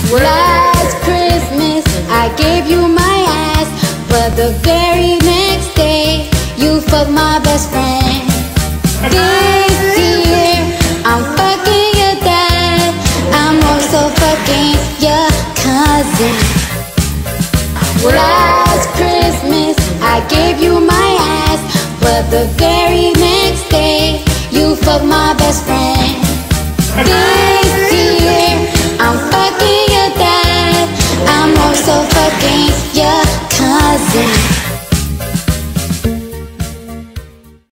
Last Christmas I gave you my ass, but the very next day you fucked my best friend. This year I'm fucking your dad. I'm also fucking your cousin. Last Christmas I gave you my ass, but the very next day you fucked my best friend.